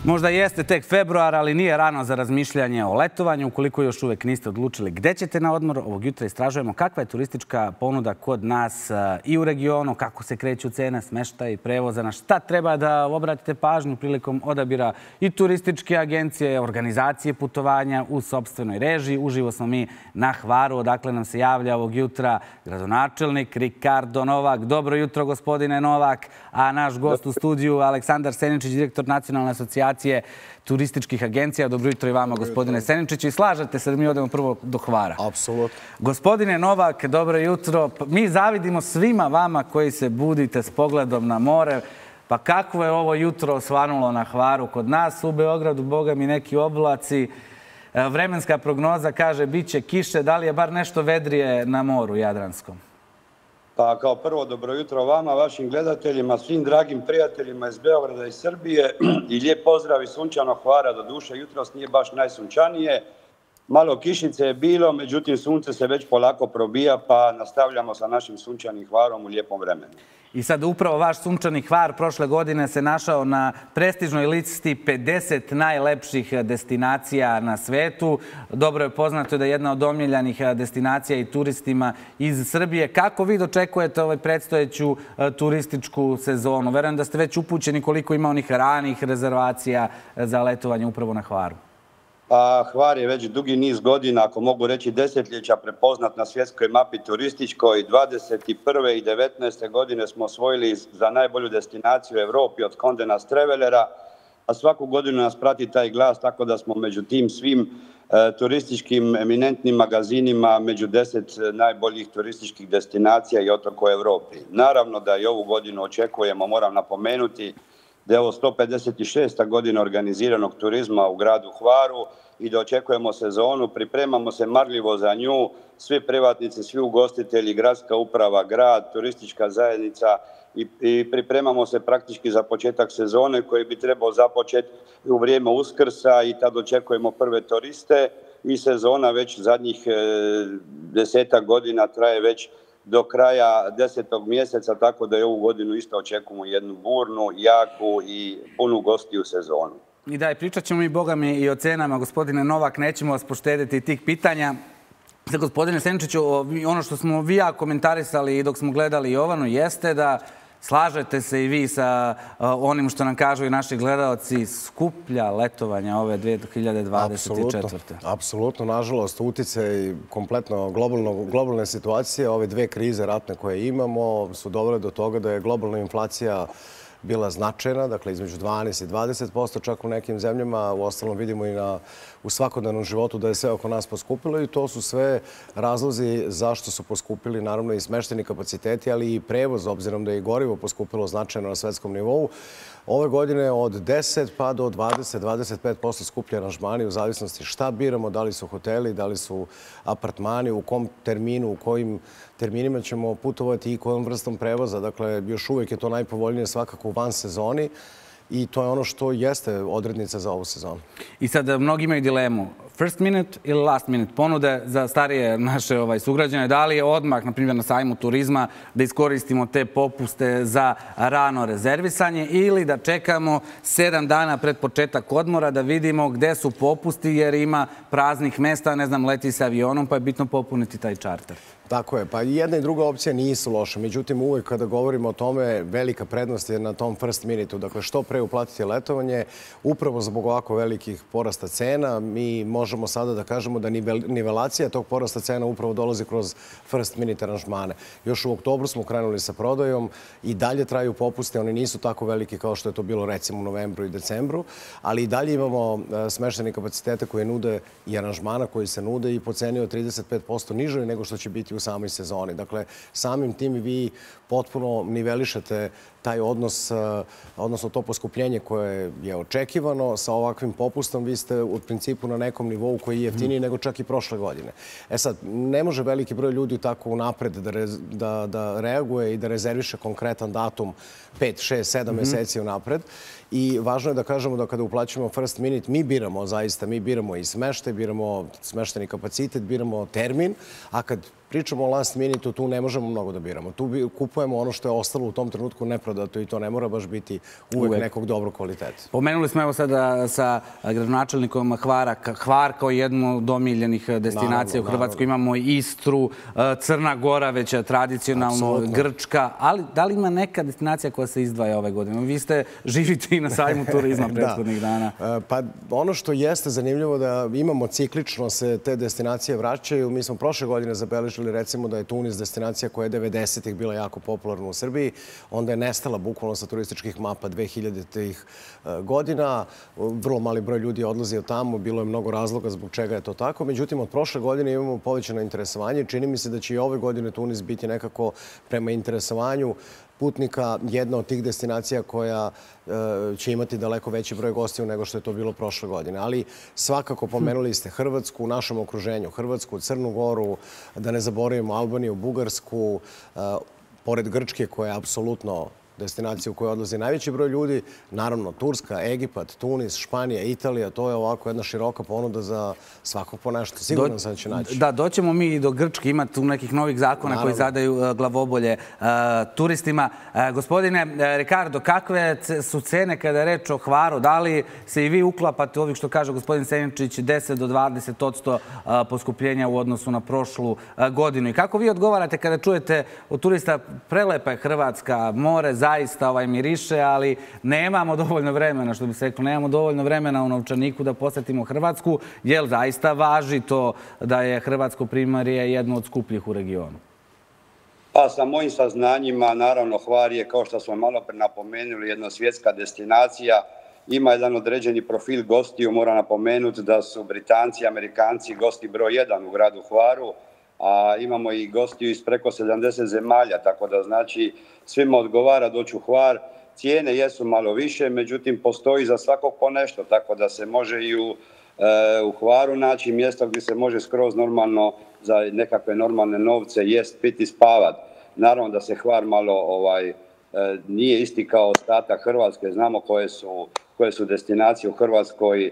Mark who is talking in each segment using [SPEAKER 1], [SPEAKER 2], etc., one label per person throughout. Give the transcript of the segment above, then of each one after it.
[SPEAKER 1] Možda jeste tek februar, ali nije rano za razmišljanje o letovanju. Ukoliko još uvek niste odlučili gde ćete na odmor, ovog jutra istražujemo kakva je turistička ponuda kod nas i u regionu, kako se kreću cene smeštaja i prevoza, na šta treba da obratite pažnju prilikom odabira i turističke agencije, organizacije putovanja u sopstvenoj režiji. Uživo smo mi na Hvaru, odakle nam se javlja ovog jutra gradonačelnik Ricardo Novak. Dobro jutro, gospodine Novak. A naš gost u studiju Aleksandar Seničić, direktor Nacionalne asocijacije turističkih agencija. Dobro jutro i vama, gospodine Seničić. I slažete se da mi odemo prvo do Hvara?
[SPEAKER 2] Apsolutno.
[SPEAKER 1] Gospodine Novak, dobro jutro. Mi zavidimo svima vama koji se budite s pogledom na more. Pa kako je ovo jutro osvanulo na Hvaru? Kod nas u Beogradu, boga mi, neki oblaci. Vremenska prognoza kaže bit će kiše. Da li je bar nešto vedrije na moru Jadranskom?
[SPEAKER 3] Pa kao prvo, dobro jutro vama, vašim gledateljima, svim dragim prijateljima iz Beograda i Srbije i lijep pozdrav iz sunčanog Hvara. Do duše, jutros nije baš najsunčanije. Malo kišnice je bilo, međutim sunce se već polako probija, pa nastavljamo sa našim sunčanim Hvarom u lijepom vremenu.
[SPEAKER 1] I sad upravo vaš sunčani Hvar prošle godine se našao na prestižnoj listi 50 najlepših destinacija na svetu. Dobro je poznato da je jedna od omiljanih destinacija i turistima iz Srbije. Kako vi dočekujete predstojeću turističku sezonu? Verujem da ste već upućeni koliko ima onih ranih rezervacija za letovanje upravo na Hvaru.
[SPEAKER 3] Pa Hvar je već dugi niz godina, ako mogu reći desetljeća, prepoznat na svjetskoj mapi turističkoj. 21. i 19. godine smo osvojili za najbolju destinaciju u Evropi od Condé Nast Travelera, a svaku godinu nas prati taj glas, tako da smo među tim svim turističkim eminentnim magazinima među 10 najboljih turističkih destinacija i otoka u Evropi. Naravno da i ovu godinu očekujemo, moram napomenuti, da je ovo 156. godina organiziranog turizma u gradu Hvaru i da očekujemo sezonu. Pripremamo se marljivo za nju, svi privatnici, svi ugostitelji, gradska uprava, grad, turistička zajednica i pripremamo se praktički za početak sezone koji bi trebao započeti u vrijeme Uskrsa i tad očekujemo prve turiste i sezona već zadnjih 10 godina traje već do kraja 10. mjeseca, tako da je ovu godinu isto očekujemo jednu burnu, jaku i punu gostiju sezonu.
[SPEAKER 1] I da, pričat ćemo mi, boga mi, i o cenama, gospodine Novak, nećemo vas poštediti tih pitanja. Sad, gospodine Seničiću, ono što smo vi ja komentarisali dok smo gledali Jovanu jeste da slažete se i vi sa onim što nam kažu i naši gledalci, skuplja letovanja ove 2024.
[SPEAKER 2] Apsolutno. Nažalost, uticaj kompletno globalne situacije, ove dve krize ratne koje imamo, su dovele do toga da je globalna inflacija bila značajna, dakle između 12 i 20%, čak u nekim zemljama. U ostalom vidimo i u svakodnevnom životu da je sve oko nas poskupilo i to su sve razlozi zašto su poskupili naravno i smeštajni kapaciteti, ali i prevoz, obzirom da je i gorivo poskupilo značajno na svetskom nivou. Ove godine od 10 pa do 20-25% skuplje aranžmani u zavisnosti šta biramo, da li su hoteli, da li su apartmani, u kom terminu, u kojim terminima ćemo putovati i kojom vrstom prevoza. Dakle, još uvijek je to najpovoljnije svakako u van sezoni i to je ono što jeste odrednica za ovu sezonu.
[SPEAKER 1] I sad mnogi imaju dilemu. First minute ili last minute ponude za starije naše sugrađane. Da li je odmah, na primjer na sajmu turizma, da iskoristimo te popuste za rano rezervisanje ili da čekamo 7 dana pred početak odmora da vidimo gde su popusti jer ima praznih mesta, ne znam, leti se avionom pa je bitno popuniti taj čarter.
[SPEAKER 2] Tako je, pa i jedna i druga opcija nisu loše. Međutim, uvijek kada govorimo o tome, velika prednost je na tom first minute-u. Dakle, što pre uplatiti letovanje, upravo zbog ovako velikih porasta cena, mi možemo sada da kažemo da nivelacija tog porasta cena upravo dolazi kroz first minute aranžmane. Još u oktobru smo krenuli sa prodajom i dalje traju popuste. Oni nisu tako veliki kao što je to bilo recimo u novembru i decembru, ali i dalje imamo smeštene kapacitete koje nude i aranžmana koji se nude i po ceni od 35% nižoj nego što će biti u samoj sezoni. Dakle, samim tim vi potpuno nivelišete taj odnos, odnosno to poskupljenje koje je očekivano. Sa ovakvim popustom vi ste u principu na nekom nivou koji je jeftiniji nego čak i prošle godine. E sad, ne može veliki broj ljudi tako unapred da reaguje i da rezerviše konkretan datum 5, 6, 7 meseci unapred. I važno je da kažemo da kada uplaćujemo first minute, mi biramo zaista, mi biramo i smeštaj, biramo smešteni kapacitet, biramo termin, a kad pričamo o last minutu, tu ne možemo mnogo da biramo. Tu kupujemo ono što je ostalo u tom trenutku neprodato i to ne mora baš biti uvek nekog dobrog kvaliteta.
[SPEAKER 1] Pomenuli smo evo sada sa gradonačelnikom Hvara, Hvar kao jednu od omiljenih destinacija u Hrvatskoj. Imamo Istru, Crna Gora, već tradicionalno, Grčka. Ali da li ima neka destinacija koja se izdvaja ove godine? Vi ste živite i na sajmu turizma prethodnih dana.
[SPEAKER 2] Pa ono što jeste zanimljivo da imamo ciklično se te destinacije vraćaju. Mi smo prošle godine zabeležili recimo da je Tunis destinacija koja je 90-ih bila jako popularna u Srbiji. Onda je nestala bukvalno sa turističkih mapa 2000-ih godina. Vrlo mali broj ljudi je odlazio tamo. Bilo je mnogo razloga zbog čega je to tako. Međutim, od prošle godine imamo povećano interesovanje. Čini mi se da će i ove godine Tunis biti nekako prema interesovanju putnika jedna od tih destinacija koja će imati daleko veći broj gostiju nego što je to bilo prošle godine. Ali svakako pomenuli ste Hrvatsku u našem okruženju. Hrvatsku, Crnu Goru, da ne zaboravimo Albaniju, Bugarsku, pored Grčke koja je apsolutno destinacija u kojoj odlazi najveći broj ljudi. Naravno, Turska, Egipat, Tunis, Španija, Italija. To je ovako jedna široka ponuda za svakog po nešto. Sigurno sam da će naći.
[SPEAKER 1] Da, doćemo mi i do Grčke. Ima tu nekih novih zakona koji zadaju glavobolje turistima. Gospodine Ricardo, kakve su cene kada je reč o Hvaru? Da li se i vi uklapate ovih što kaže gospodin Seničić 10 do 20% poskupljenja u odnosu na prošlu godinu? I kako vi odgovarate kada čujete od turista prelepa je Hrvatska, more, zaista miriše, ali nemamo dovoljno vremena, što bi se reklo, nemamo dovoljno vremena u novčaniku da posetimo Hrvatsku, jer zaista važi to da je hrvatsko primorje jedno od skupljih u regionu?
[SPEAKER 3] Pa sa mojim saznanjima, naravno, Hvar je, kao što smo malo pre napomenuli, jedna svjetska destinacija. Ima jedan određeni profil gostiju. Moram napomenuti da su Britanci i Amerikanci gosti broj 1 u gradu Hvaru, a imamo i gostiju iz preko 70 zemalja, tako da znači svima odgovara doći u Hvar. Cijene jesu malo više, međutim postoji za svakog po nešto, tako da se može i u Hvaru naći mjesto gdje se može skroz normalno za nekakve normalne novce jest, piti, spavat. Naravno da se Hvar malo nije isti kao ostatak Hrvatske. Znamo koje su destinacije u Hrvatskoj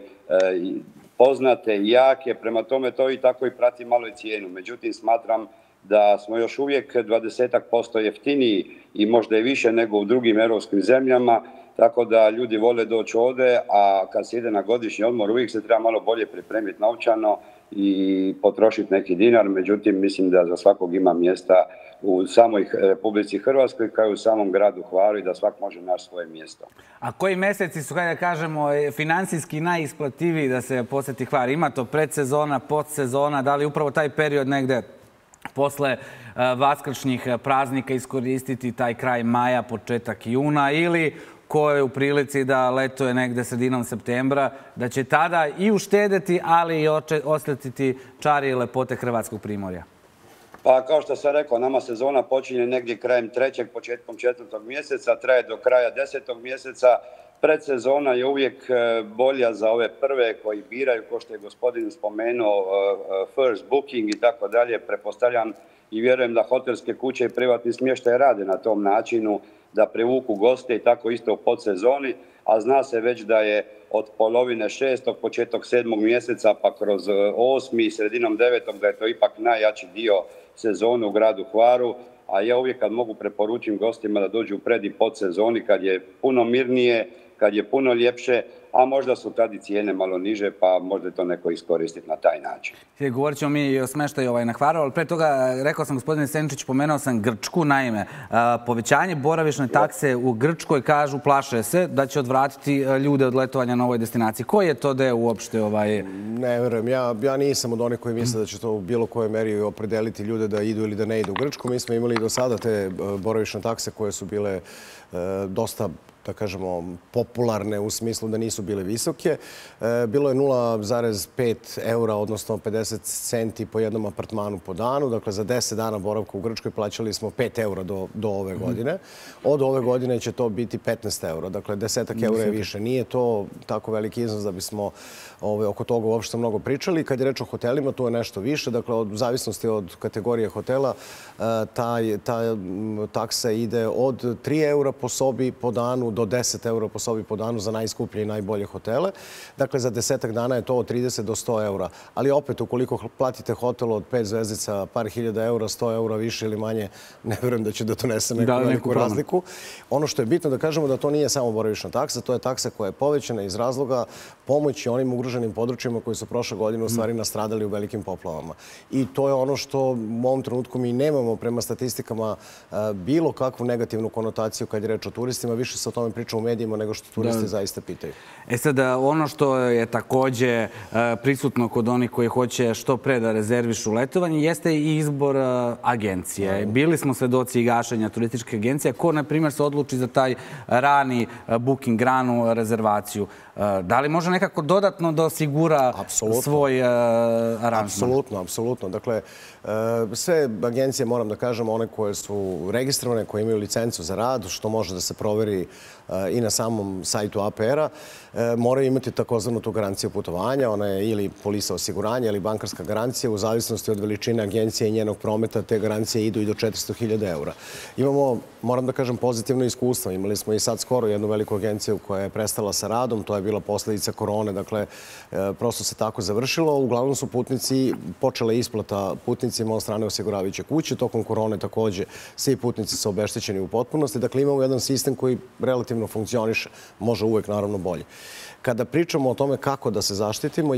[SPEAKER 3] poznate i jake, prema tome to i tako i prati malo i cijenu. Međutim, smatram da smo još uvijek 20% jeftiniji i možda i više nego u drugim europskim zemljama, tako da ljudi vole doći ovdje, a kad se ide na godišnji odmor uvijek se treba malo bolje pripremiti novčano i potrošiti neki dinar. Međutim, mislim da za svakog ima mjesta u samoj Republici Hrvatskoj kao i u samom gradu Hvaru i da svak može naći svoje mjesto.
[SPEAKER 1] A koji mjeseci su, kada kažemo, financijski najisplativiji da se posjeti Hvar? Ima to predsezona, postsezona, da li upravo taj period negde posle vaskršnjih praznika iskoristiti taj kraj maja, početak juna, ili ko je u prilici da letuje negde sredinom septembra, da će tada i uštedeti, ali i osjetiti čari i lepote hrvatskog primorja?
[SPEAKER 3] Pa kao što sam rekao, nama sezona počinje negdje krajem 3. početkom 4. mjeseca, traje do kraja 10. mjeseca. Predsezona je uvijek bolja za ove prve koji biraju, kao što je gospodin spomenuo, first booking i tako dalje. Prepostavljam i vjerujem da hotelske kuće i privatni smještaj rade na tom načinu da privuku goste i tako isto u podsezoni, a zna se već da je od polovine 6. početak 7. mjeseca pa kroz 8. i sredinom 9. da je to ipak najjači dio sezone u gradu Hvaru, a ja uvijek kad mogu preporučim gostima da dođu u pred i podsezoni kad je puno mirnije, kad je puno ljepše, a možda su tad i cijene malo niže, pa možda to neko iskoristiti na taj način.
[SPEAKER 1] Govorit ćemo mi i o smeštaju na Hvaru, ali pre toga rekao sam, gospodine Seničić, pomenuo sam Grčku. Naime, povećanje boravišne takse u Grčkoj, kažu, plaše se da će odvratiti ljude od letovanja na ovoj destinaciji. Koji je to deo uopšte?
[SPEAKER 2] Ne verujem. Ja nisam od onih koji misle da će to u bilo kojoj meri opredeliti ljude da idu ili da ne idu u Grčku. Mi smo imali do sada te boravišne takse koje su bile dosta, da kažemo, popularne u smislu da nisu bile visoke. Bilo je 0,5 eura, odnosno 50 centi po jednom apartmanu po danu. Dakle, za 10 dana boravka u Grčkoj plaćali smo 5 eura do ove godine. Od ove godine će to biti 15 eura. Dakle, 10 eura je više. Nije to tako veliki iznos da bismo oko toga uopšte mnogo pričali. Kad je reč o hotelima, to je nešto više. Dakle, od zavisnosti od kategorije hotela, ta taksa ide od 3 eura po sobi po danu do 10 eura po sobi po danu za najskuplje i najbolje hotele. Dakle, za 10 dana je to od 30 do 100 eura. Ali opet, ukoliko platite hotel od 5 zvezdica, par hiljada eura, 100 eura više ili manje, ne verujem da će da donese neku veliku razliku. Ono što je bitno da kažemo da to nije samo boravišna taksa, to je taksa koja je povećana iz razloga pomoći onim ugroženim područjima koji su prošle godine u stvari nastradali u velikim poplavama. I to je ono što u ovom trenutku mi nemamo prema statistikama bilo kakvu negativnu konotaciju kad je reč o turistima. Više se o tome priča u medijima nego što turisti zaista pitaju.
[SPEAKER 1] Sad, ono što je takođe prisutno kod onih koji hoće što pre da rezervišu letovanje jeste i izbor agencije. Bili smo svedoci i gašenja turističke agencije. Ko, na primjer, se odluči za taj rani booking, ranu rezervaciju? Da li može nekako dodatno da osigura svoj aranžman?
[SPEAKER 2] Apsolutno. Dakle, sve agencije, moram da kažem, one koje su registrovane, koje imaju licencu za rad, što može da se proveri i na samom sajtu APR-a, moraju imati takozvanu tu garanciju putovanja. Ona je ili polisa osiguranja ili bankarska garancija. U zavisnosti od veličine agencije i njenog prometa, te garancije idu i do 400.000 eura. Imamo, moram da kažem, pozitivno iskustvo. Imali smo i sad skoro jednu veliku agenciju koja je prestala sa radom. To je bila posledica korone. Dakle, prosto se tako završilo. Uglavnom su putnici, počela isplata putnicima od strane osiguravajuće kuće. Tokom korone takođe svi putnici su obeštećeni u potpunosti. Dakle, imamo jedan sistem koji relativno funkcioniše. Može uvek, naravno, bolje. Kada pričamo o tome kako da se zaštitimo,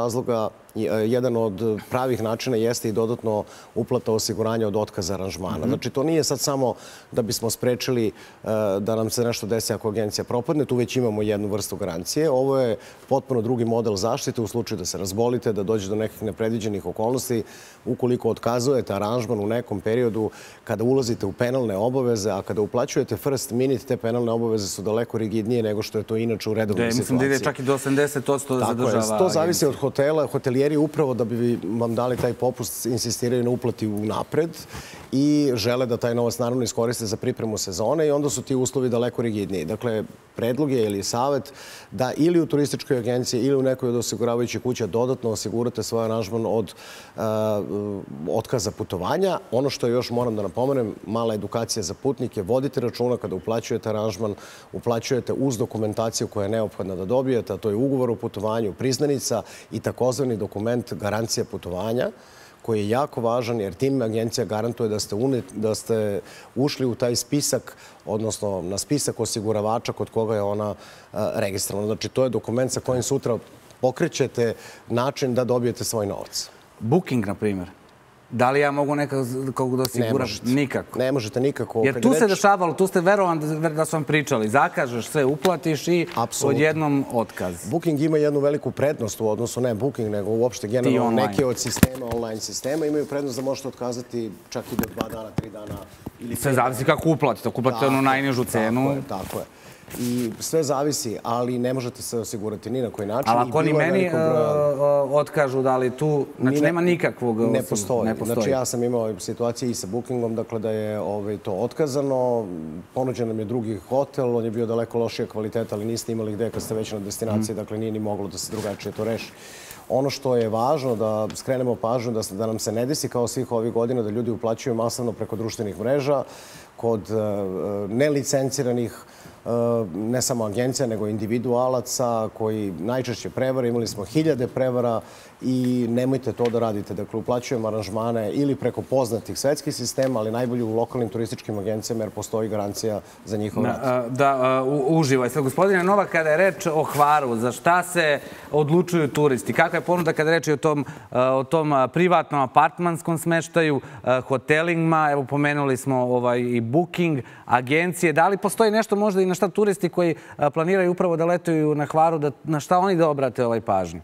[SPEAKER 2] jedan od pravih načina jeste i dodatno uplata osiguranja od otkaza aranžmana. Znači, to nije sad samo da bismo sprečili da nam se nešto desi ako agencija propadne. Tu već imamo jednu vrstu garancije. Ovo je potpuno drugi model zaštite u slučaju da se razbolite, da dođe do nekih nepredviđenih okolnosti. Ukoliko otkazujete aranžman u nekom periodu kada ulazite u penalne obaveze, a kada uplaćujete first minute, te penalne obaveze su daleko rigidnije nego što je to inače u redovnoj situaciji.
[SPEAKER 1] Mislim da ide čak i do 80% zadržava agencija.
[SPEAKER 2] To zavisi od hotela. Hotelijeri upravo da bi vam dali taj popust insistiraju na uplati unapred i žele da taj novac naravno iskoriste za pripremu sezone i onda su ti uslovi daleko rigidniji. Dakle, predlog je ili savet da ili u turističkoj agenciji ili u nekoj od osiguravajućih kuća dodatno osigurate svoj aranžman od otkaza putovanja. Ono što još moram da napomenem, mala edukacija za putnike, vodite računa kada uplaćujete aranžman, uplaćujete uz dokumentaciju koja je neophodna da dobijete, a to je ugovor o putovanju, priznanica i takozvani dokument garancija putovanja, koji je jako važan jer tim agencija garantuje da ste ušli u taj spisak, odnosno na spisak osiguravača kod koga je ona registrovana. Znači, to je dokument sa kojim sutra pokrećete način da dobijete svoj novac.
[SPEAKER 1] Booking, na primjer. Da li ja mogu nekako da osiguram? Nikako.
[SPEAKER 2] Ne možete nikako.
[SPEAKER 1] Jer tu se dešavalo, tu ste verovan da su vam pričali. Zakažeš sve, uplatiš i odjednom otkaz.
[SPEAKER 2] Booking ima jednu veliku prednost u odnosu, ne Booking, nego uopšte generalno neki od sistema, online sistema, imaju prednost da možete otkazati čak i do 2 dana, 3 dana.
[SPEAKER 1] Sve zavisi kako uplatite. Ako uplatite onu najnižu cenu.
[SPEAKER 2] Tako je. I sve zavisi, ali ne možete se osigurati ni na koji način.
[SPEAKER 1] Ali ako oni meni otkažu da li tu, znači nema nikakvog...
[SPEAKER 2] Ne postoji. Znači ja sam imao situacije i sa Bookingom, dakle da je to otkazano. Ponuđen nam je drugi hotel, on je bio daleko lošija kvaliteta, ali niste imali gde kad ste već na destinaciji, dakle nije ni moglo da se drugačije to reši. Ono što je važno da skrenemo pažnju da nam se ne desi kao svih ovih godina da ljudi uplaćuju masovno preko društvenih mreža, kod nelicenciranih ne samo agencija, nego individualaca koji najčešće prevare. Imali smo 1000 prevara i nemojte to da radite. Dakle, uplaćujemo aranžmane ili preko poznatih svetskih sistema, ali najbolje u lokalnim turističkim agencijama jer postoji garancija za njihov rad.
[SPEAKER 1] Da, uživaj. Sad, gospodine Novak, kada je reč o Hvaru, za šta se odlučuju turisti? Kakva je ponuda kada je reč o tom privatnom apartmanskom smeštaju, hotelingima? Evo, pomenuli smo i Booking, agencije. Da li postoji nešto možda i na šta turisti koji planiraju upravo da letuju na Hvaru, na šta oni da obrate pažnju?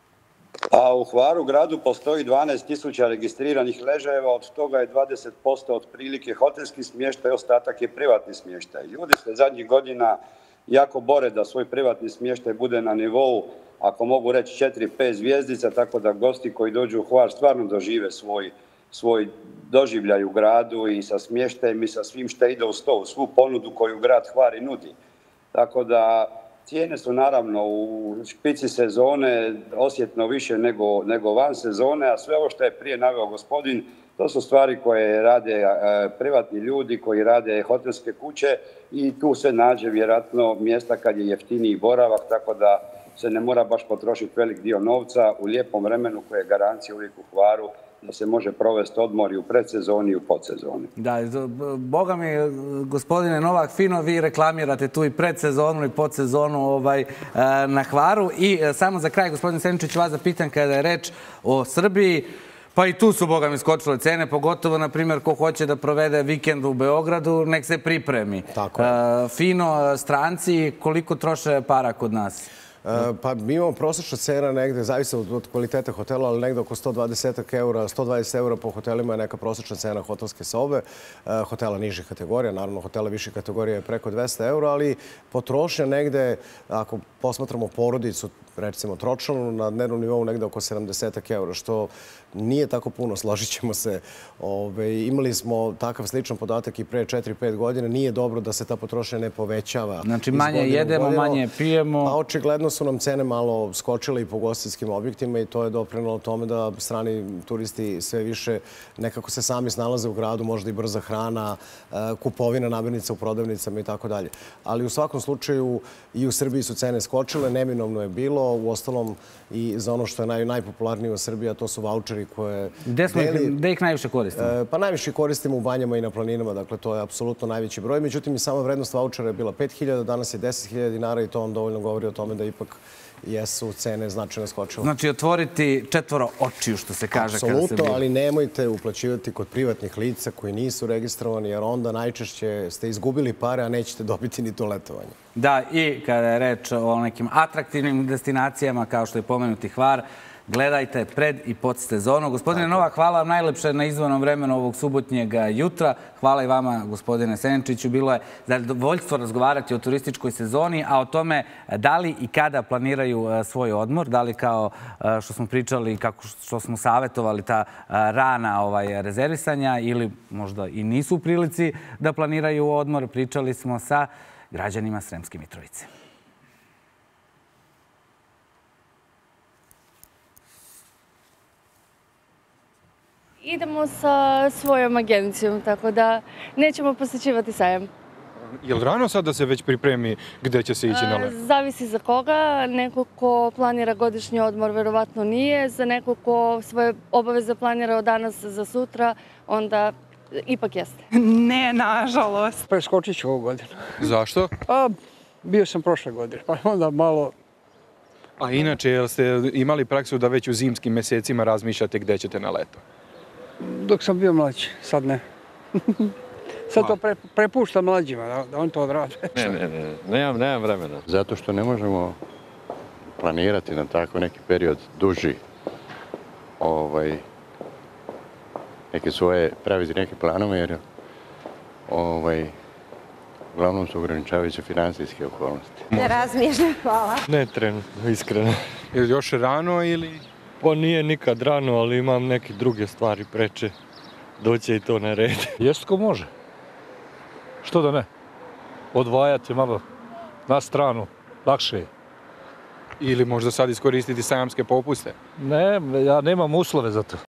[SPEAKER 3] A u Hvaru gradu postoji 12.000 registriranih ležajeva, od toga je 20% otprilike hotelski smještaj, ostatak je privatni smještaj. Ljudi se zadnjih godina jako bore da svoj privatni smještaj bude na nivou, ako mogu reći, 4-5 zvjezdica, tako da gosti koji dođu u Hvar stvarno dožive svoj doživljaj u gradu i sa smještajem i sa svim što ide uz to, svu ponudu koju grad Hvar i nudi. Tako da cijene su naravno u špici sezone osjetno više nego van sezone, a sve ovo što je prije naveo gospodin To su stvari koje rade privatni ljudi, koji rade hotelske kuće i tu se nađe vjerojatno mjesta kad je jeftiniji boravak, tako da se ne mora baš potrošiti velik dio novca u lijepom vremenu koje je garancija uvijek u Hvaru da se može provesti odmor i u predsezoni i u podsezoni.
[SPEAKER 1] Da, boga mi, gospodine Novak, fino vi reklamirate tu i predsezonu i podsezonu na Hvaru. I samo za kraj, gospodine Seničić, vas zapitam kada je reč o Srbiji. Pa i tu su, boga mi, skočile cene, pogotovo, na primjer, ko hoće da provede vikend u Beogradu, nek se pripremi. Fino, stranci, koliko troše para kod nas?
[SPEAKER 2] Pa mi imamo prosječna cena negde, zavisi od kvaliteta hotela, ali negde oko 120 eura, 120 eura po hotelima je neka prosječna cena hotelske sobe, hotela nižih kategorija, naravno hotela viših kategorija je preko 200 eura, ali potrošnja negde, ako posmatramo porodicu, recimo tročlanu, na dnevnom nivou negde oko 70 eura, što nije tako puno, složit ćemo se. Imali smo takav sličan podatak i pre 4-5 godina. Nije dobro da se ta potrošnja ne povećava.
[SPEAKER 1] Znači manje jedemo, manje pijemo.
[SPEAKER 2] A očigledno su nam cene malo skočile i po ugostiteljskim objektima i to je doprinelo tome da strani turisti sve više nekako se sami snalaze u gradu, možda i brza hrana, kupovina namirnica u prodavnicama i tako dalje. Ali u svakom slučaju i u Srbiji su cene skočile, neminovno je bilo. Uostalom i za ono što je najpopularnije u Srbiji, a to su vaučeri koje...
[SPEAKER 1] Gde ih najviše koristimo?
[SPEAKER 2] Pa najviše koristimo u banjama i na planinama, dakle to je apsolutno najveći broj. Međutim, i sama vrednost vaučera je bila 5.000, danas je 10.000 dinara i to vam dovoljno govori o tome da ipak jesu cene značajno skočile.
[SPEAKER 1] Znači otvoriti četvoro očiju, što se kaže.
[SPEAKER 2] Apsolutno, ali nemojte uplaćivati kod privatnih lica koji nisu registrovani, jer onda najčešće ste izgubili pare, a nećete dobiti ni to letovanje.
[SPEAKER 1] Da, i kada je reč o nekim atraktivnim destinacijama, kao što je pomenuti Hvar, gledajte pred i pod sezonu. Gospodine Novak, hvala vam najlepše na izvornom vremenu ovog subotnjeg jutra. Hvala i vama, gospodine Seničiću. Bilo je zadovoljstvo razgovarati o turističkoj sezoni, a o tome da li i kada planiraju svoj odmor, da li kao što smo pričali, kako što smo savjetovali ta rana rezervisanja ili možda i nisu u prilici da planiraju odmor. Pričali smo sa građanima Sremske Mitrovice.
[SPEAKER 4] Idemo sa svojom agencijom, tako da nećemo posjećivati sajam.
[SPEAKER 5] Je li rano sad da se već pripremi gde će se ići na leto?
[SPEAKER 4] Zavisi za koga. Neko ko planira godišnji odmor, verovatno nije. Za neko ko svoje obaveze planira od danas za sutra, onda ipak jeste.
[SPEAKER 6] Ne, nažalost.
[SPEAKER 7] Preskočit ću ovu godinu.
[SPEAKER 5] Zašto?
[SPEAKER 7] Pa, bio sam prošle godine, pa onda malo...
[SPEAKER 5] A inače, jel ste imali praksu da već u zimskim mesecima razmišljate gde ćete na leto?
[SPEAKER 7] Dok sam bio mlađi, sad ne. Sad to prepuštam mlađima, da oni to odrade.
[SPEAKER 8] Nemam vremena. Zato što ne možemo planirati na tako neki period duži, neke svoje, praviti neke planove, jer uglavnom su ograničavajuće financijske okolnosti.
[SPEAKER 9] Ne razmišljam, hvala.
[SPEAKER 10] Ne trenutno, iskreno.
[SPEAKER 5] Je li još rano ili...
[SPEAKER 10] Pa nije nikad rano, ali imam neke druge stvari preče. Doće i to na red.
[SPEAKER 11] Jest ko može. Što da ne? Odvajati malo na stranu, lakše je.
[SPEAKER 5] Ili možda sad iskoristiti sajamske popuste?
[SPEAKER 11] Ne, ja nemam uslove za to.